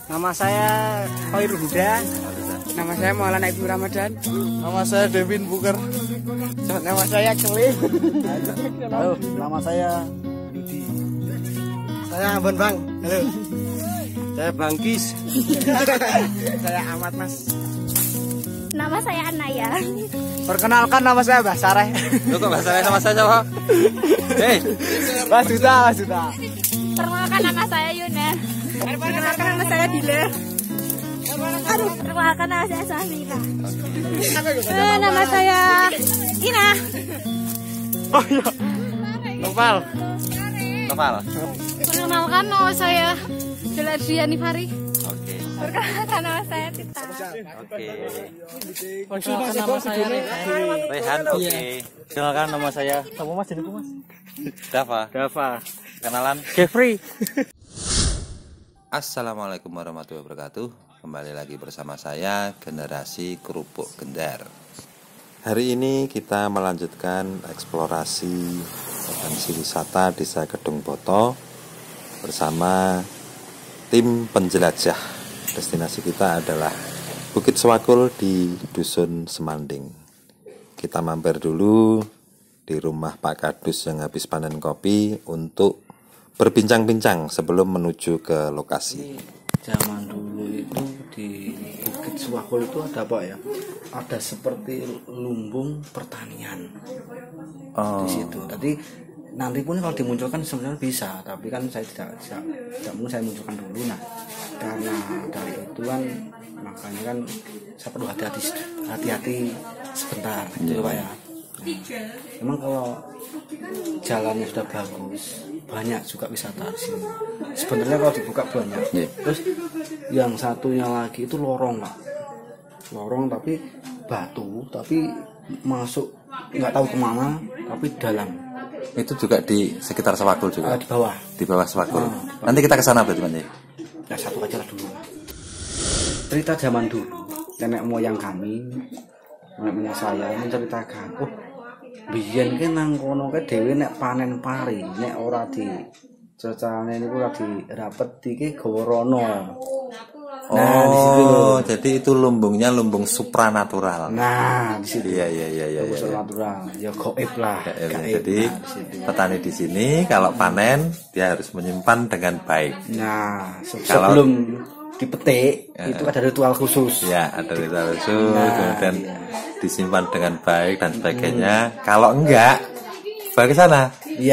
Nama saya Khairul Huda. Nama saya Maulana Ibu Ramadan. Nama saya Devin Buker. Nama saya Kelim. Halo, nama saya Yudi. Saya Ambon Bang. Halo. Saya Bangkis. Saya Ahmad Mas. Nama saya Anaya. Perkenalkan nama saya Mbah Sareh. Lu kok Mbah Sareh sama saya siapa? Hei, Mas Duta, Mas Duta. Perkenalkan nama saya Yuna. Perkenalkan nama saya Dila. Perkenalkan nama saya Samira. Nama saya Ina. Oh iya. Noval. Perkenalkan nama saya Deladriani Fari. Oke. Perkenalkan nama saya Tita. Oke. Perkenalkan nama saya Rehan. Oke. Kenalkan nama saya. Siapa Mas? Jadi Mas. Dava. Kenalan. Jeffrey. Assalamualaikum warahmatullahi wabarakatuh. Kembali lagi bersama saya Generasi Kerupuk Gendar. Hari ini kita melanjutkan eksplorasi potensi wisata Desa Kedung Boto bersama tim penjelajah. Destinasi kita adalah Bukit Sewakul di Dusun Semanding. Kita mampir dulu di rumah Pak Kadus yang habis panen kopi untuk berbincang-bincang sebelum menuju ke lokasi. Zaman dulu itu di Bukit Sewakul itu ada apa ya? Ada seperti lumbung pertanian di situ. Tadi nanti pun kalau dimunculkan sebenarnya bisa, tapi kan saya tidak mungkin saya munculkan dulu. Nah, karena dari itu kan makanya kan saya perlu hati-hati sebentar, gitu Pak ya. Emang kalau jalannya sudah bagus, banyak juga wisata di sini. Sebenarnya kalau dibuka banyak. Terus yang satunya lagi itu lorong, Pak. Lorong tapi batu, tapi masuk nggak tahu kemana, tapi dalam. Itu juga di sekitar Sewakul juga. Di bawah. Di bawah Sewakul. Nanti kita ke sana berarti Mas. Ya satu aja lah dulu. Cerita zaman dulu, nenek moyang kami, nenek moyang saya menceritakan, biyen ki nang kono ke dhewe nek panen pari, nek ora di cecane niku ora dirapet iki gawa rono. Nah, di situ loh. Jadi itu lumbungnya lumbung supranatural. Nah, di situ. Iya. Supranatural. Ya gaib lah. Jadi petani di sini kalau panen dia harus menyimpan dengan baik. Nah, sebelum dipetik itu ada ritual khusus. Ya, ada ritual khusus, kemudian disimpan dengan baik dan sebagainya. Kalau enggak, balik ke sana. Iya.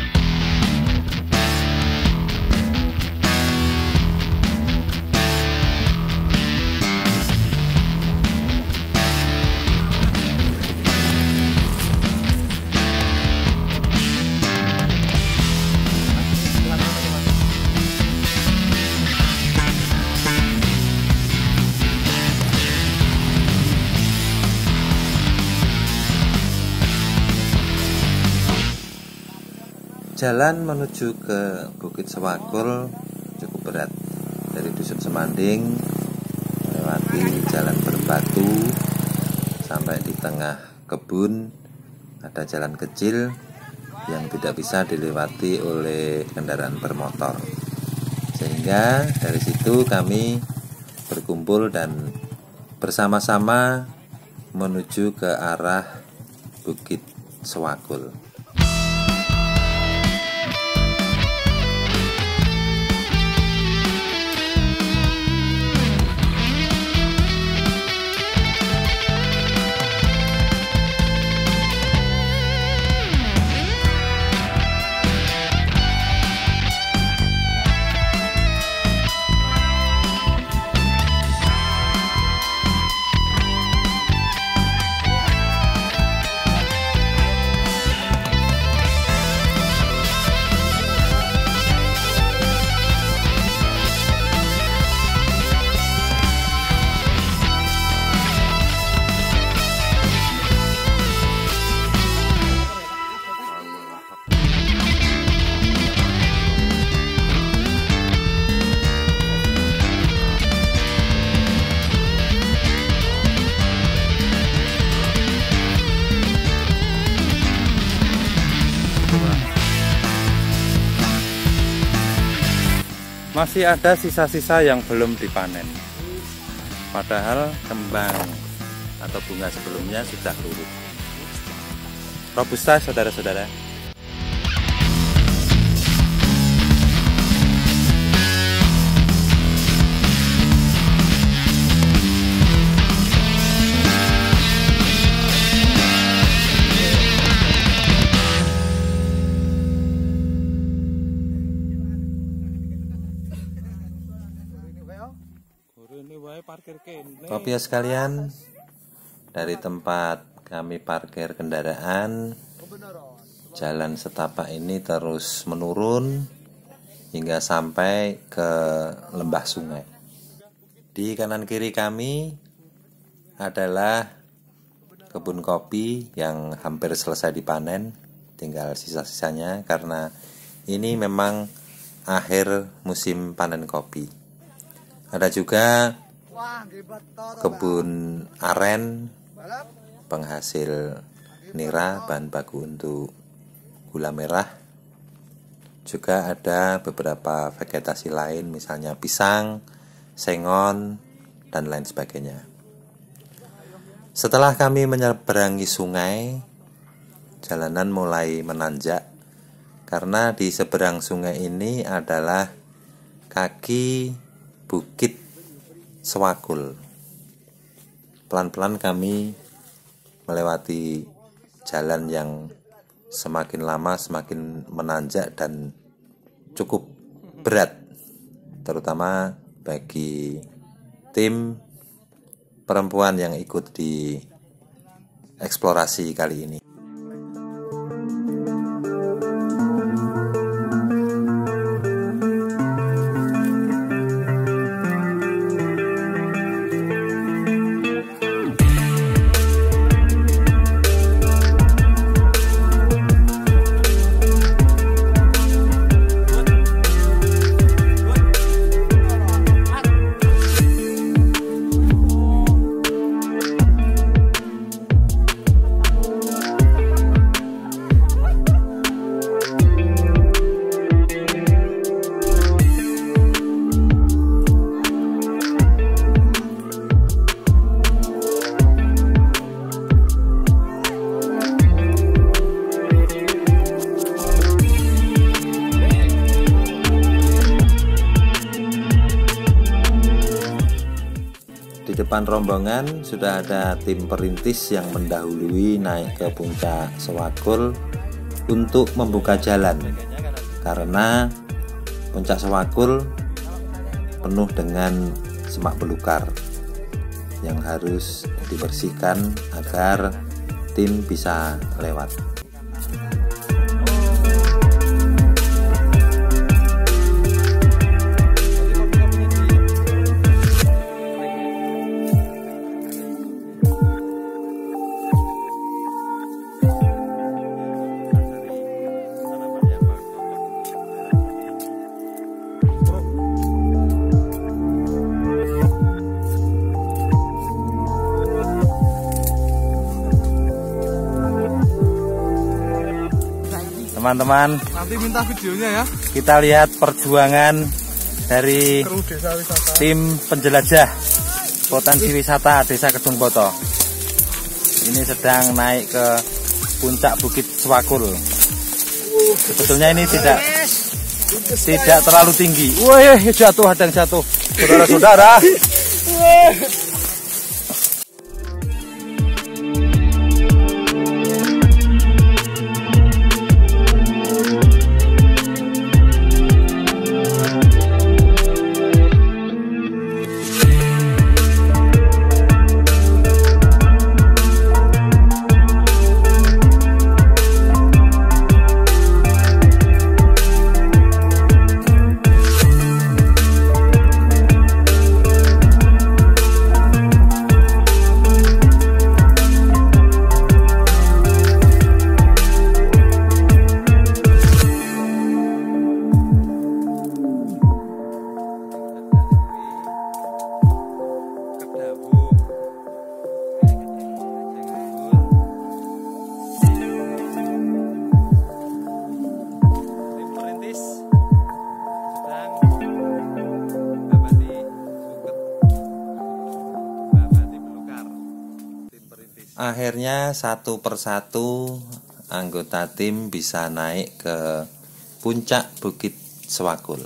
Jalan menuju ke Bukit Sewakul cukup berat. Dari Dusun Semanding melewati jalan berbatu sampai di tengah kebun ada jalan kecil yang tidak bisa dilewati oleh kendaraan bermotor. Sehingga dari situ kami berkumpul dan bersama-sama menuju ke arah Bukit Sewakul. masih ada sisa-sisa yang belum dipanen. Padahal kembang atau bunga sebelumnya sudah turut. Robusta, saudara-saudara. Kopiah sekalian, dari tempat kami parkir kendaraan, jalan setapak ini terus menurun hingga sampai ke lembah sungai. Di kanan kiri kami adalah kebun kopi yang hampir selesai dipanen, tinggal sisa-sisanya karena ini memang akhir musim panen kopi. Ada juga kebun aren, penghasil nira, bahan baku untuk gula merah. Juga ada beberapa vegetasi lain, misalnya pisang, sengon, dan lain sebagainya. Setelah kami menyeberangi sungai, jalanan mulai menanjak karena di seberang sungai ini adalah kaki Bukit Sewakul. Pelan-pelan kami melewati jalan yang semakin lama semakin menanjak dan cukup berat, terutama bagi tim perempuan yang ikut di eksplorasi kali ini. Di depan rombongan sudah ada tim perintis yang mendahului naik ke puncak Sewakul untuk membuka jalan, karena puncak Sewakul penuh dengan semak belukar yang harus dibersihkan agar tim bisa lewat. Teman-teman, nanti minta videonya ya. Kita lihat perjuangan dari tim penjelajah potensi wisata Desa Kedung Poto. Ini sedang naik ke puncak Bukit Sewakul. Sebetulnya ini tidak terlalu tinggi. Wah, jatuh, ada yang jatuh, saudara-saudara. Akhirnya satu persatu anggota tim bisa naik ke puncak Bukit Sewakul.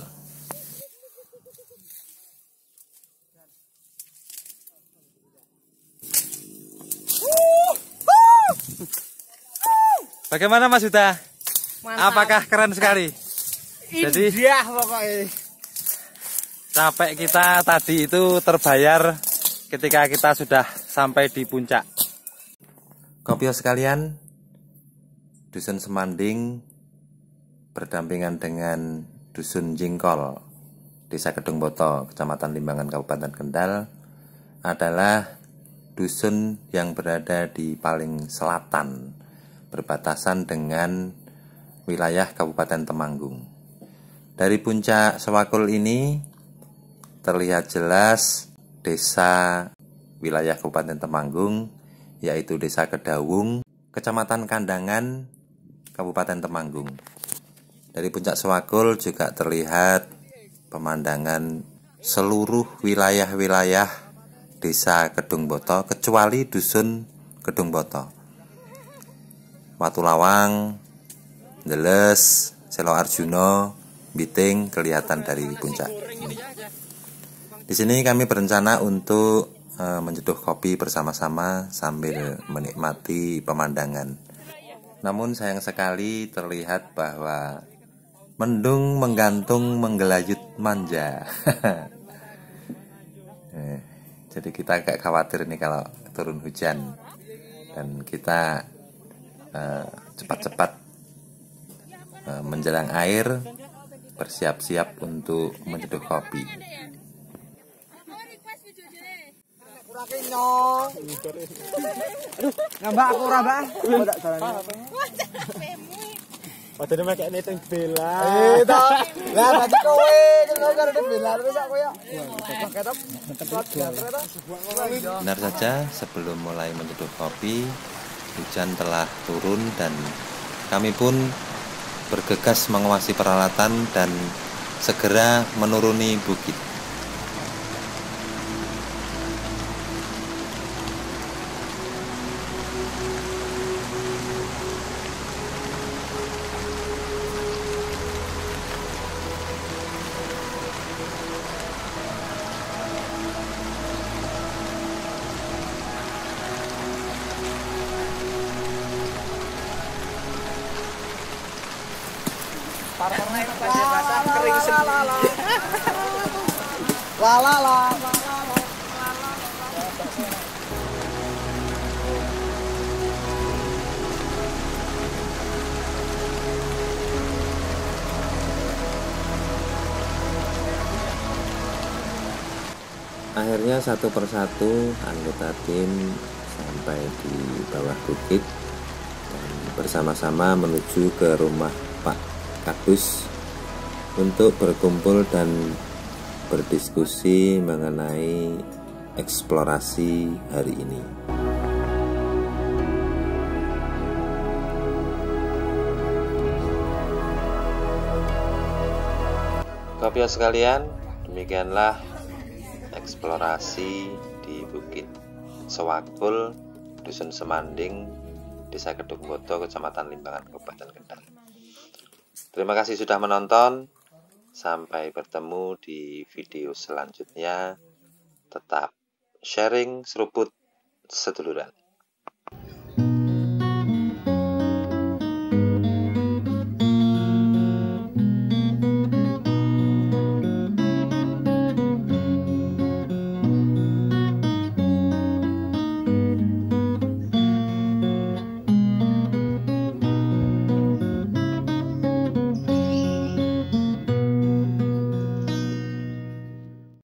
Bagaimana Mas Huta? Mantap. Apakah keren sekali? Jadi Indah pokoknya. capek kita tadi itu terbayar ketika kita sudah sampai di puncak. Kopio sekalian, Dusun Semanding berdampingan dengan Dusun Jingkol, Desa Kedungboto, Kecamatan Limbangan, Kabupaten Kendal adalah dusun yang berada di paling selatan, berbatasan dengan wilayah Kabupaten Temanggung. Dari puncak Sewakul ini terlihat jelas desa wilayah Kabupaten Temanggung, yaitu Desa Kedawung, Kecamatan Kandangan, Kabupaten Temanggung. Dari puncak Sewakul juga terlihat pemandangan seluruh wilayah-wilayah Desa Kedungboto kecuali Dusun Kedungboto. Watulawang, Ndeles, Selo Arjuno, Biting kelihatan dari puncak ini. Di sini kami berencana untuk menyeduh kopi bersama-sama sambil menikmati pemandangan. Namun sayang sekali terlihat bahwa mendung menggantung menggelayut manja. Jadi kita agak khawatir nih kalau turun hujan dan kita cepat-cepat menjelang air bersiap-siap untuk menyeduh kopi. Ngambak aku ora, Mbak. Ndak jalan. Padahal make neteng bela. Lah tadi kowe karo bela terus aku ya. Benar saja, sebelum mulai menyeduh kopi, hujan telah turun dan kami pun bergegas menguasai peralatan dan segera menuruni bukit. Parparnya pasir basah kering sendiri. Akhirnya satu persatu anggota tim sampai di bawah bukit dan bersama-sama menuju ke rumah Pak Kadus untuk berkumpul dan berdiskusi mengenai eksplorasi hari ini. Kopio sekalian, demikianlah eksplorasi di Bukit Sewakul, Dusun Semanding, Desa Kedungboto, Kecamatan Limbangan, Kabupaten Kendal. Terima kasih sudah menonton. Sampai bertemu di video selanjutnya. Tetap sharing seruput seduluran.